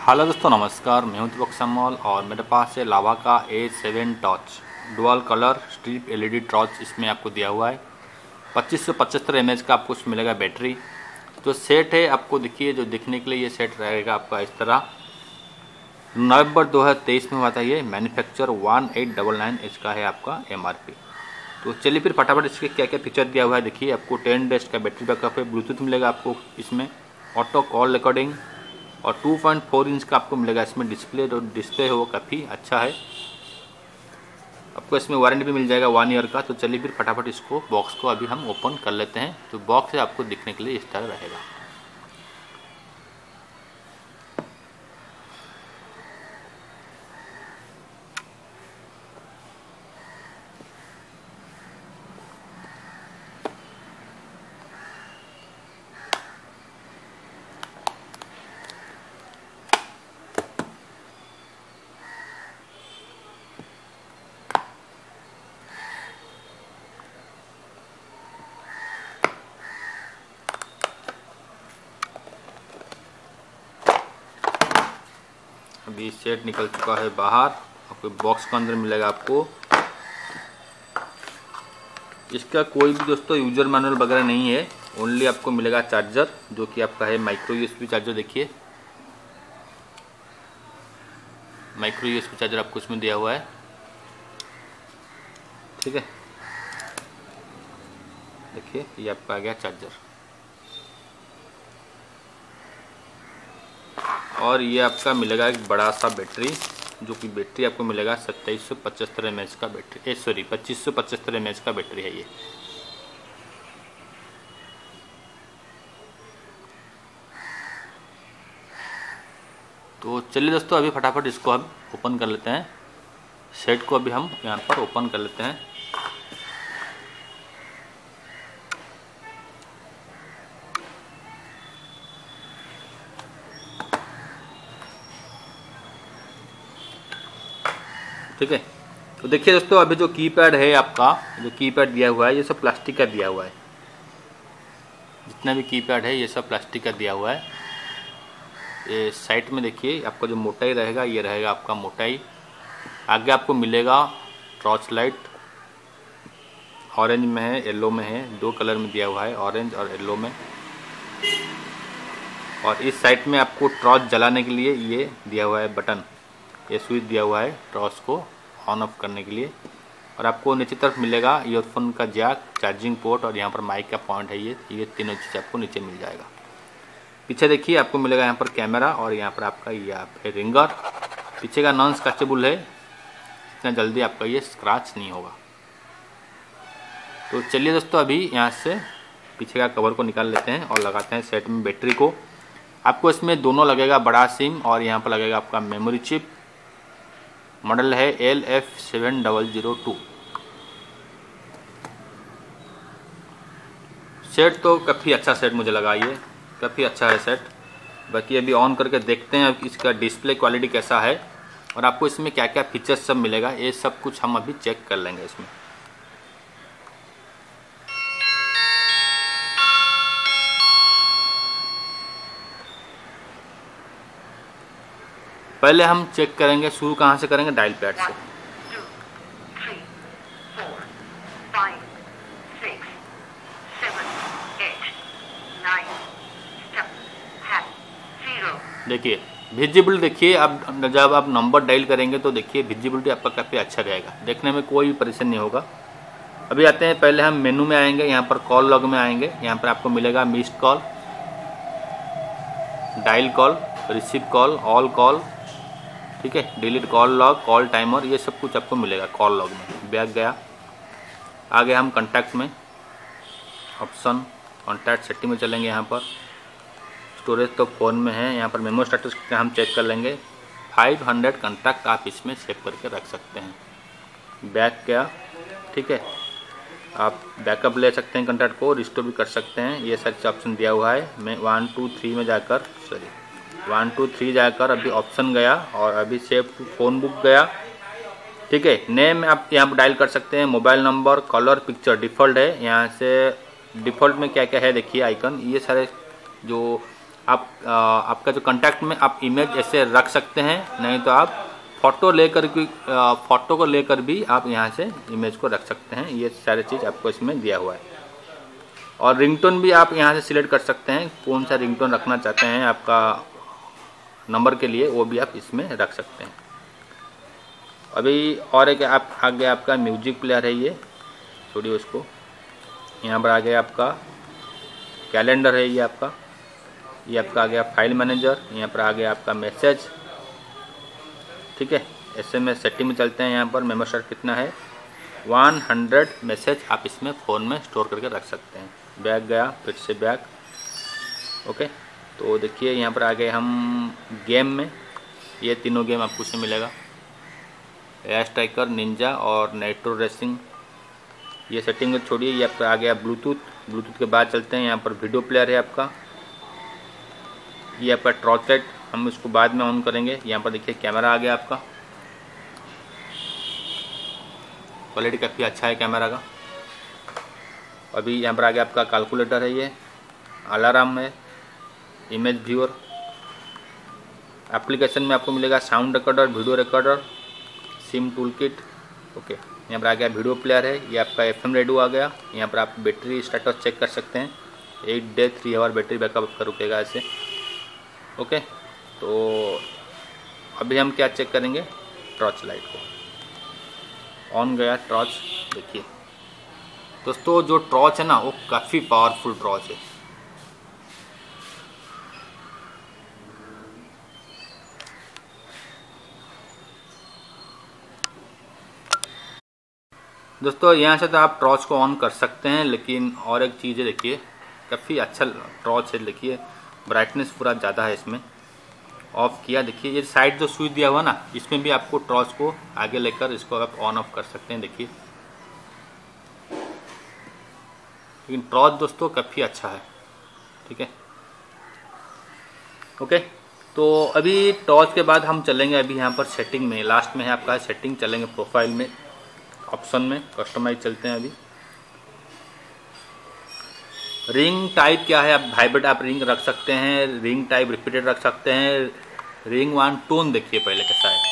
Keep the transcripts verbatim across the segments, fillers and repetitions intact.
Hello दोस्तों, नमस्कार। मैं हूं दीपक समोल और मेरे पास है लावा का A seven torch dual colour strip LED torch. इसमें आपको दिया हुआ है पच्चीस सौ पचहत्तर एम एच का आपको इसमें मिलेगा बैटरी। जो सेट है आपको देखिए, जो दिखने के लिए ये सेट रहेगा आपका इस तरह। नवंबर दो हज़ार तेईस में हुआ था ये। Manufacture one eight double nine H का है आपका एम आर पी। तो चलिए फिर फटाफट इसके क्या क्या फीचर दिया हुआ है देखिए। आपको टेन डेज का बैटरी बैकअप है, ब्लूटूथ मिलेगा आपको इसमें, ऑटो कॉल रिकॉर्डिंग और टू पॉइंट फोर इंच का आपको मिलेगा इसमें डिस्प्ले। जो डिस्प्ले है वो काफ़ी अच्छा है। आपको इसमें वारंटी भी मिल जाएगा वन ईयर का। तो चलिए फिर फटाफट इसको बॉक्स को अभी हम ओपन कर लेते हैं। तो बॉक्स है आपको दिखने के लिए इस तरह रहेगा। अभी सेट निकल चुका है बाहर। आपको बॉक्स के अंदर मिलेगा आपको इसका कोई भी दोस्तों यूजर मैनुअल वगैरह नहीं है। ओनली आपको मिलेगा चार्जर, जो कि आपका है माइक्रो यूएसबी चार्जर। देखिए माइक्रो यूएसबी चार्जर आपको इसमें दिया हुआ है, ठीक है। देखिए ये आपका आ गया चार्जर। और ये आपका मिलेगा एक बड़ा सा बैटरी, जो कि बैटरी आपको मिलेगा सत्ताईस सौ पचहत्तर एम एच का बैटरी, ए सॉरी पच्चीस सौ पचहत्तर एम एच का बैटरी है ये। तो चलिए दोस्तों, अभी फटाफट इसको हम ओपन कर लेते हैं। सेट को अभी हम यहाँ पर ओपन कर लेते हैं। ठीक है। तो देखिए दोस्तों, अभी जो कीपैड है आपका, जो कीपैड दिया हुआ है ये सब प्लास्टिक का दिया हुआ है। जितना भी कीपैड है ये सब प्लास्टिक का दिया हुआ है। ये साइड में देखिए आपका जो मोटाई रहेगा ये रहेगा आपका मोटाई। आगे आपको मिलेगा टॉर्च लाइट, ऑरेंज में है, येलो में है, दो कलर में दिया हुआ है, ऑरेंज और येलो में। और इस साइड में आपको टॉर्च जलाने के लिए ये दिया हुआ है बटन, ये स्विच दिया हुआ है टॉर्च को ऑन ऑफ करने के लिए। और आपको नीचे तरफ मिलेगा ईयरफोन का जैक, चार्जिंग पोर्ट और यहाँ पर माइक का पॉइंट है। ये ये तीनों चीज़ आपको नीचे मिल जाएगा। पीछे देखिए आपको मिलेगा यहाँ पर कैमरा और यहाँ पर आपका ये आप है रिंगर। पीछे का नॉन स्क्रैचेबल है, इतना जल्दी आपका ये स्क्रैच नहीं होगा। तो चलिए दोस्तों, अभी यहाँ से पीछे का कवर को निकाल लेते हैं और लगाते हैं सेट में बैटरी को। आपको इसमें दोनों लगेगा, बड़ा सिम और यहाँ पर लगेगा आपका मेमोरी चिप। मॉडल है L F seven double zero two. Set तो काफ़ी अच्छा सेट मुझे लगा, ये काफ़ी अच्छा है सेट। बाकी अभी ऑन करके देखते हैं इसका डिस्प्ले क्वालिटी कैसा है और आपको इसमें क्या क्या फीचर्स सब मिलेगा, ये सब कुछ हम अभी चेक कर लेंगे इसमें। पहले हम चेक करेंगे, शुरू कहाँ से करेंगे, डायल पैड से। देखिए विजिबल, देखिए अब जब आप नंबर डायल करेंगे तो देखिए विजिबिलिटी आपका काफ़ी अच्छा रहेगा, देखने में कोई परेशानी नहीं होगा। अभी आते हैं, पहले हम मेनू में आएंगे, यहाँ पर कॉल लॉग में आएंगे। यहाँ पर आपको मिलेगा missed call, dial call, receive call, all call, ठीक है, delete call log, call timer, ये सब कुछ आपको मिलेगा कॉल लॉग में। बैक गया, आगे हम कॉन्टैक्ट में, ऑप्शन कॉन्टैक्ट सेटिंग में चलेंगे। यहाँ पर स्टोरेज तो फ़ोन में है, यहाँ पर मेमोरी स्टेटस का हम चेक कर लेंगे। फाइव हंड्रेड कॉन्टैक्ट आप इसमें सेव करके रख सकते हैं। बैक गया, ठीक है, आप बैकअप ले सकते हैं, कॉन्टैक्ट को रिस्टोर भी कर सकते हैं। ये सारे ऑप्शन दिया हुआ है। मैं वन टू थ्री में जाकर सॉरी वन टू थ्री जाकर अभी ऑप्शन गया और अभी सेव टू फ़ोन बुक गया, ठीक है। नेम आप यहाँ पर डायल कर सकते हैं, mobile number, colour, picture default है। यहाँ से डिफ़ॉल्ट में क्या क्या है देखिए आइकन, ये सारे जो आप आ, आपका जो कांटेक्ट में आप इमेज ऐसे रख सकते हैं, नहीं तो आप फ़ोटो लेकर की फ़ोटो को लेकर भी आप यहाँ से इमेज को रख सकते हैं। ये सारी चीज़ आपको इसमें दिया हुआ है। और रिंगटोन भी आप यहाँ से सिलेक्ट कर सकते हैं, कौन सा रिंगटोन रखना चाहते हैं आपका नंबर के लिए, वो भी आप इसमें रख सकते हैं। अभी और एक आप आगे आपका म्यूजिक प्लेयर है, ये छोड़िए उसको। यहाँ पर आगे आपका कैलेंडर है, ये आपका ये आपका आ गया फाइल मैनेजर। यहाँ पर आ गया आपका मैसेज, ठीक है। ऐसे में सेटिंग में चलते हैं। यहाँ पर मेमोरी कितना है, हंड्रेड मैसेज आप इसमें फ़ोन में स्टोर करके रख सकते हैं। बैक गया, फिर से बैक, ओके। तो देखिए यहाँ पर आ गए हम गेम में, ये तीनों गेम आपको उसमें मिलेगा, एयर स्ट्राइकर, निंजा और नाइट्रो रेसिंग। ये सेटिंग में छोड़िए। ये आपका आ गया ब्लूटूथ। ब्लूटूथ के बाद चलते हैं, यहाँ पर वीडियो प्लेयर है आपका, ये आपका टॉर्च लाइट, हम इसको बाद में ऑन करेंगे। यहाँ पर देखिए कैमरा आ गया आपका, क्वालिटी काफ़ी अच्छा है कैमरा का। अभी यहाँ पर आ गया आपका कैलकुलेटर है, ये अलार्म है, इमेज व्यूअर। एप्लीकेशन में आपको मिलेगा sound recorder, video recorder, SIM tool kit, okay. यहाँ पर आ गया वीडियो प्लेयर है, ये आपका एफ एम रेडियो आ गया। यहाँ पर आप बैटरी स्टेटस चेक कर सकते हैं, eight day three hour battery backup आपका रुकेगा ऐसे, ओके। तो अभी हम क्या चेक करेंगे, टॉर्च लाइट को ऑन गया टॉर्च। देखिए दोस्तों, जो टॉर्च है ना वो काफ़ी पावरफुल टॉर्च है। दोस्तों यहाँ से तो आप टॉर्च को ऑन कर सकते हैं, लेकिन और एक चीज़ है, देखिए काफ़ी अच्छा टॉर्च है। देखिए ब्राइटनेस पूरा ज़्यादा है इसमें। ऑफ किया, देखिए ये साइड जो स्विच दिया हुआ ना, इसमें भी आपको टॉर्च को आगे लेकर इसको आप ऑन ऑफ कर सकते हैं। देखिए लेकिन टॉर्च दोस्तों काफ़ी अच्छा है, ठीक है, ओके। तो अभी टॉर्च के बाद हम चलेंगे अभी यहाँ पर सेटिंग में, लास्ट में है आपका सेटिंग, चलेंगे प्रोफाइल में, ऑप्शन में कस्टमाइज चलते हैं। अभी रिंग टाइप क्या है, आप वाइब्रेट आप रिंग रख सकते हैं, रिंग टाइप रिपीटेड रख सकते हैं, रिंग वन टोन देखिए पहले कैसा है।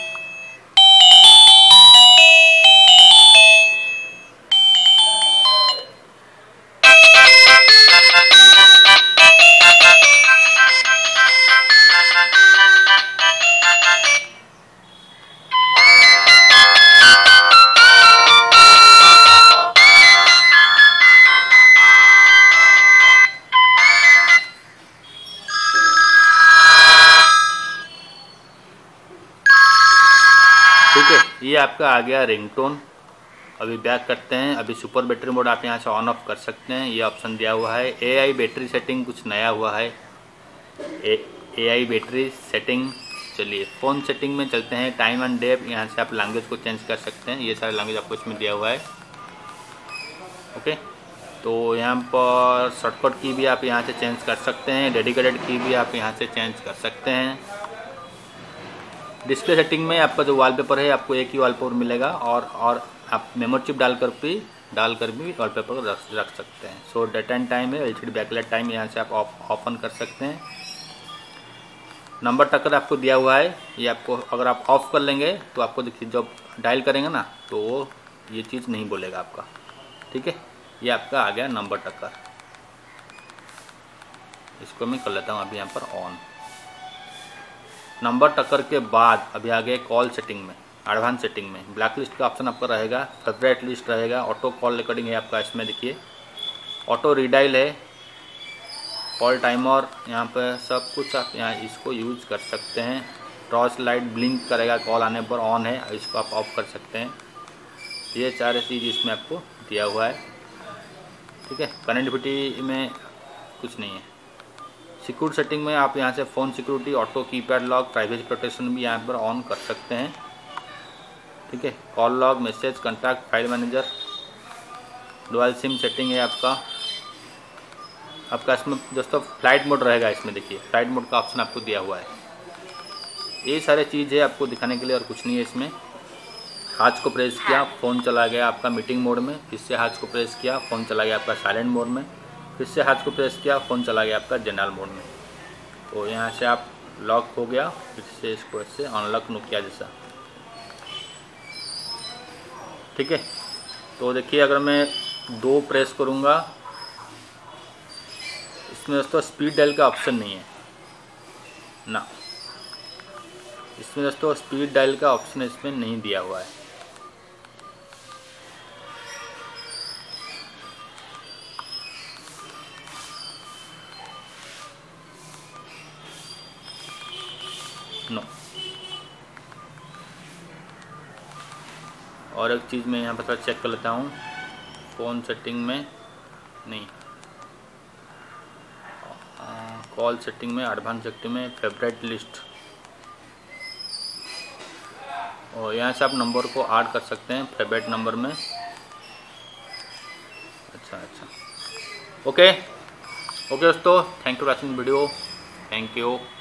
ठीक है, ये आपका आ गया रिंगटोन। अभी बैक करते हैं। अभी सुपर बैटरी मोड आप यहाँ से ऑन ऑफ कर सकते हैं, ये ऑप्शन दिया हुआ है। एआई बैटरी सेटिंग कुछ नया हुआ है, एआई बैटरी सेटिंग। चलिए फ़ोन सेटिंग में चलते हैं, टाइम एंड डेप, यहाँ से आप लैंग्वेज को चेंज कर सकते हैं। ये सारे लैंग्वेज आपको इसमें दिया हुआ है, ओके। तो यहाँ पर शॉर्टकट की भी आप यहाँ से चेंज कर सकते हैं, डेडिकेटेड की भी आप यहाँ से चेंज कर सकते हैं। डिस्प्ले सेटिंग में आपका जो वॉलपेपर है आपको एक ही वॉलपेपर मिलेगा, और और आप मेमोरी चिप डालकर भी डालकर भी वॉलपेपर को रख रख सकते हैं। सो डेट एंड टाइम है, एलसीडी बैकलाइट टाइम यहाँ से आप ऑफ ऑफ ऑन कर सकते हैं। नंबर टक्कर आपको दिया हुआ है, ये आपको अगर आप ऑफ कर लेंगे तो आपको देखिए जब डायल करेंगे ना तो वो ये चीज़ नहीं बोलेगा आपका, ठीक है। ये आपका आ गया नंबर टक्कर, इसको मैं कर लेता हूँ अभी यहाँ पर ऑन। नंबर टक्कर के बाद अभी आ गए कॉल सेटिंग में, एडवांस सेटिंग में ब्लैक लिस्ट का ऑप्शन आपका रहेगा, फेवरेट लिस्ट रहेगा, ऑटो कॉल रिकॉर्डिंग है आपका इसमें, देखिए ऑटो रीडाइल है, कॉल टाइमर, यहाँ पर सब कुछ आप यहाँ इसको यूज कर सकते हैं। टॉर्च लाइट ब्लिंक करेगा कॉल आने पर, ऑन है, इसको आप ऑफ कर सकते हैं। ये सारे चीज़ इसमें आपको दिया हुआ है, ठीक है। कनेक्टिविटी में कुछ नहीं है। सिक्योर सेटिंग में आप यहाँ से phone security, auto keypad lock, privacy protection भी यहाँ पर ऑन कर सकते हैं, ठीक है। Call log, message, contact, file manager, dual SIM setting है आपका आपका इसमें दोस्तों फ्लाइट मोड रहेगा इसमें, देखिए फ्लाइट मोड का ऑप्शन आपको दिया हुआ है। ये सारे चीज़ है आपको दिखाने के लिए और कुछ नहीं है इसमें। हाथ को प्रेस किया फ़ोन चला गया आपका मीटिंग मोड में, फिर से हाथ को प्रेस किया फ़ोन चला गया आपका साइलेंट मोड में, फिर से हाथ को प्रेस किया फ़ोन चला गया आपका जनरल मोड में। तो यहाँ से आप लॉक हो गया, फिर से इसको ऐसे अनलॉक किया जैसा, ठीक है। तो देखिए अगर मैं दो प्रेस करूँगा, इसमें दोस्तों स्पीड डायल का ऑप्शन नहीं है ना, इसमें दोस्तों स्पीड डायल का ऑप्शन इसमें नहीं दिया हुआ है। नो। और एक चीज़ मैं यहाँ पर थोड़ा चेक कर लेता हूँ, फ़ोन सेटिंग में नहीं, कॉल सेटिंग में, एडवांस सेटिंग में, फेवरेट लिस्ट, और यहाँ से आप नंबर को ऐड कर सकते हैं फेवरेट नंबर में। अच्छा अच्छा, ओके ओके दोस्तों, thank you for watching video, thank you.